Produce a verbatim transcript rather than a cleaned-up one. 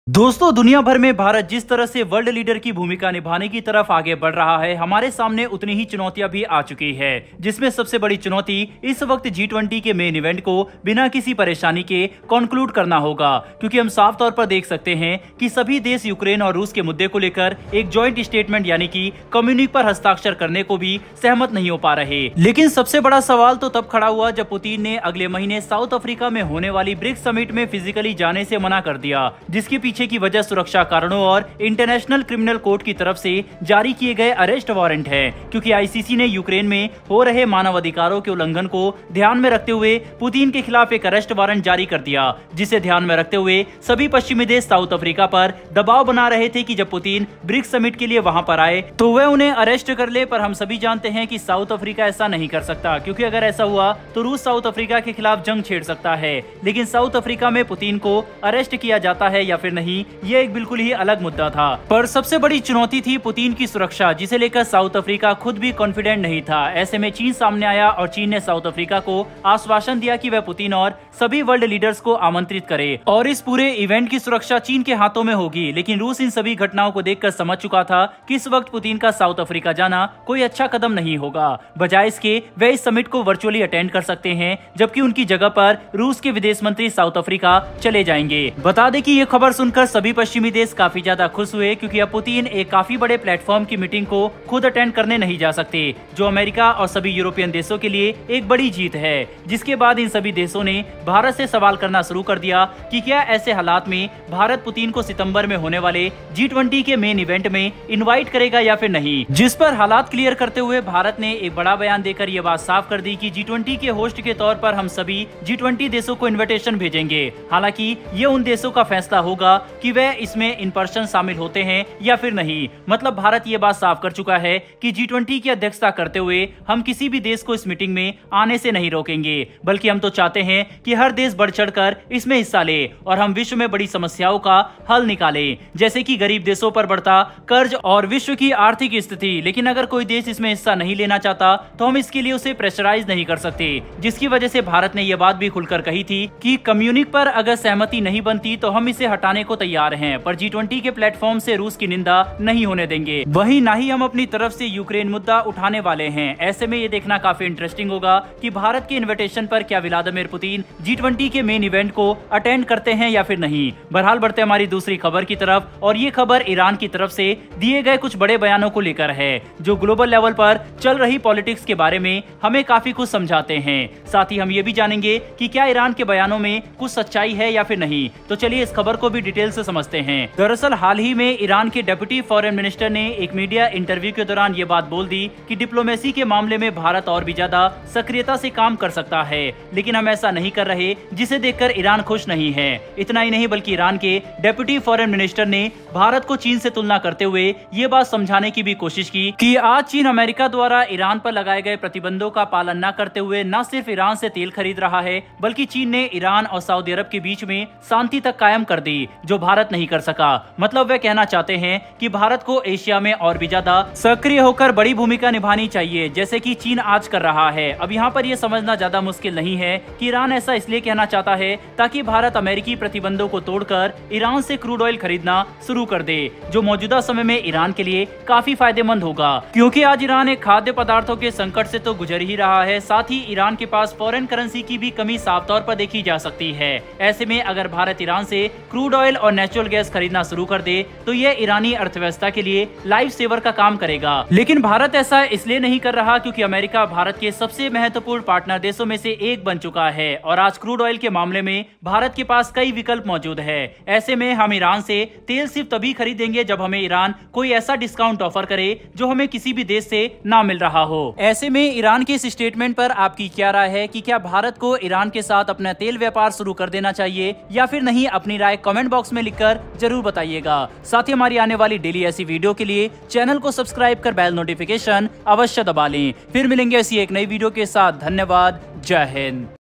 दोस्तों, दुनिया भर में भारत जिस तरह से वर्ल्ड लीडर की भूमिका निभाने की तरफ आगे बढ़ रहा है, हमारे सामने उतनी ही चुनौतियां भी आ चुकी है, जिसमें सबसे बड़ी चुनौती इस वक्त जी ट्वेंटी के मेन इवेंट को बिना किसी परेशानी के कंक्लूड करना होगा। क्योंकि हम साफ तौर पर देख सकते हैं कि सभी देश यूक्रेन और रूस के मुद्दे को लेकर एक ज्वाइंट स्टेटमेंट यानी कि कम्युनिक पर हस्ताक्षर करने को भी सहमत नहीं हो पा रहे। लेकिन सबसे बड़ा सवाल तो तब खड़ा हुआ जब पुतिन ने अगले महीने साउथ अफ्रीका में होने वाली ब्रिक्स समिट में फिजिकली जाने से मना कर दिया, जिसके पीछे की वजह सुरक्षा कारणों और इंटरनेशनल क्रिमिनल कोर्ट की तरफ से जारी किए गए अरेस्ट वारंट है। क्योंकि आईसीसी ने यूक्रेन में हो रहे मानवाधिकारों के उल्लंघन को ध्यान में रखते हुए पुतिन के खिलाफ एक अरेस्ट वारंट जारी कर दिया, जिसे ध्यान में रखते हुए सभी पश्चिमी देश साउथ अफ्रीका पर दबाव बना रहे थे कि जब पुतिन ब्रिक्स समिट के लिए वहां पर आए तो वह उन्हें अरेस्ट कर ले। पर हम सभी जानते हैं कि साउथ अफ्रीका ऐसा नहीं कर सकता, क्योंकि अगर ऐसा हुआ तो रूस साउथ अफ्रीका के खिलाफ जंग छेड़ सकता है। लेकिन साउथ अफ्रीका में पुतिन को अरेस्ट किया जाता है या फिर नहीं, ये एक बिल्कुल ही अलग मुद्दा था। पर सबसे बड़ी चुनौती थी पुतिन की सुरक्षा, जिसे लेकर साउथ अफ्रीका खुद भी कॉन्फिडेंट नहीं था। ऐसे में चीन सामने आया और चीन ने साउथ अफ्रीका को आश्वासन दिया कि वह पुतिन और सभी वर्ल्ड लीडर्स को आमंत्रित करे और इस पूरे इवेंट की सुरक्षा चीन के हाथों में होगी। लेकिन रूस इन सभी घटनाओं को देखकर समझ चुका था कि इस वक्त पुतिन का साउथ अफ्रीका जाना कोई अच्छा कदम नहीं होगा। बजाय इसके वे इस समिट को वर्चुअली अटेंड कर सकते हैं, जबकि उनकी जगह पर रूस के विदेश मंत्री साउथ अफ्रीका चले जाएंगे। बता दें कि ये खबर सुनकर सभी पश्चिमी देश काफी ज्यादा खुश हुए, क्योंकि अब पुतिन एक काफी बड़े प्लेटफॉर्म की मीटिंग को खुद अटेंड करने नहीं जा सकते, जो अमेरिका और सभी यूरोपियन देशों के लिए एक बड़ी जीत है। जिसके बाद इन सभी देशों ने भारत से सवाल करना शुरू कर दिया कि क्या ऐसे हालात में भारत पुतिन को सितंबर में होने वाले जी ट्वेंटी के मेन इवेंट में इनवाइट करेगा या फिर नहीं। जिस पर हालात क्लियर करते हुए भारत ने एक बड़ा बयान देकर यह बात साफ कर दी कि जी ट्वेंटी के होस्ट के तौर पर हम सभी जी ट्वेंटी देशों को इन्विटेशन भेजेंगे। हालांकि ये उन देशों का फैसला होगा कि वे इसमें इन पर्सन शामिल होते हैं या फिर नहीं। मतलब भारत ये बात साफ कर चुका है कि जी ट्वेंटी की अध्यक्षता करते हुए हम किसी भी देश को इस मीटिंग में आने से नहीं रोकेंगे, बल्कि हम तो चाहते हैं कि हर देश बढ़ चढ़कर इसमें हिस्सा ले और हम विश्व में बड़ी समस्याओं का हल निकालें, जैसे कि गरीब देशों पर बढ़ता कर्ज और विश्व की आर्थिक स्थिति। लेकिन अगर कोई देश इसमें हिस्सा नहीं लेना चाहता तो हम इसके लिए उसे प्रेशराइज नहीं कर सकते, जिसकी वजह से भारत ने यह बात भी खुलकर कही थी कि कम्युनिक पर अगर सहमति नहीं बनती तो हम इसे हटाने को तैयार हैं, पर जी ट्वेंटी के प्लेटफॉर्म से रूस की निंदा नहीं होने देंगे। वहीं ना ही हम अपनी तरफ से यूक्रेन मुद्दा उठाने वाले हैं। ऐसे में ये देखना काफी इंटरेस्टिंग होगा कि भारत के इन्विटेशन पर क्या व्लादिमीर पुतिन जी ट्वेंटी के मेन इवेंट को अटेंड करते हैं या फिर नहीं। बहरहाल बढ़ते हमारी दूसरी खबर की तरफ, और ये खबर ईरान की तरफ से दिए गए कुछ बड़े बयानों को लेकर है, जो ग्लोबल लेवल पर चल रही पॉलिटिक्स के बारे में हमें काफी कुछ समझाते हैं। साथ ही हम ये भी जानेंगे कि क्या ईरान के बयानों में कुछ सच्चाई है या फिर नहीं। तो चलिए इस खबर को भी डिटेल से समझते हैं। दरअसल हाल ही में ईरान के डिप्टी फॉरेन मिनिस्टर ने एक मीडिया इंटरव्यू के दौरान ये बात बोल दी कि डिप्लोमेसी के मामले में भारत और भी ज्यादा सक्रियता से काम कर सकता है, लेकिन हम ऐसा नहीं कर रहे, जिसे देखकर ईरान खुश नहीं है। इतना ही नहीं बल्कि ईरान के डिप्टी फॉरेन मिनिस्टर ने भारत को चीन से तुलना करते हुए ये बात समझाने की भी कोशिश की कि आज चीन अमेरिका द्वारा ईरान पर लगाए गए प्रतिबंधों का पालन न करते हुए न सिर्फ ईरान से तेल खरीद रहा है, बल्कि चीन ने ईरान और सऊदी अरब के बीच में शांति तक कायम कर दी, जो भारत नहीं कर सका। मतलब वे कहना चाहते हैं कि भारत को एशिया में और भी ज्यादा सक्रिय होकर बड़ी भूमिका निभानी चाहिए, जैसे कि चीन आज कर रहा है। अब यहाँ पर यह समझना ज्यादा मुश्किल नहीं है कि ईरान ऐसा इसलिए कहना चाहता है ताकि भारत अमेरिकी प्रतिबंधों को तोड़कर ईरान से क्रूड ऑयल खरीदना शुरू कर दे, जो मौजूदा समय में ईरान के लिए काफी फायदेमंद होगा। क्योंकि आज ईरान एक खाद्य पदार्थों के संकट से तो गुजर ही रहा है, साथ ही ईरान के पास फॉरेन करेंसी की भी कमी साफ तौर पर देखी जा सकती है। ऐसे में अगर भारत ईरान से क्रूड ऑयल और नेचुरल गैस खरीदना शुरू कर दे तो यह ईरानी अर्थव्यवस्था के लिए लाइफ सेवर का काम करेगा। लेकिन भारत ऐसा इसलिए नहीं कर रहा क्योंकि अमेरिका भारत के सबसे महत्वपूर्ण पार्टनर देशों में से एक बन चुका है और आज क्रूड ऑयल के मामले में भारत के पास कई विकल्प मौजूद है। ऐसे में हम ईरान से तेल सिर्फ तभी खरीदेंगे जब हमें ईरान कोई ऐसा डिस्काउंट ऑफर करे जो हमें किसी भी देश से ना मिल रहा हो। ऐसे में ईरान के इस स्टेटमेंट पर आपकी क्या राय है कि क्या भारत को ईरान के साथ अपना तेल व्यापार शुरू कर देना चाहिए या फिर नहीं? अपनी राय कमेंट बॉक्स में लिखकर जरूर बताइएगा। साथ ही हमारी आने वाली डेली ऐसी वीडियो के लिए चैनल को सब्सक्राइब कर बेल नोटिफिकेशन अवश्य दबा लें। फिर मिलेंगे ऐसी एक नई वीडियो के साथ। धन्यवाद। जय हिंद।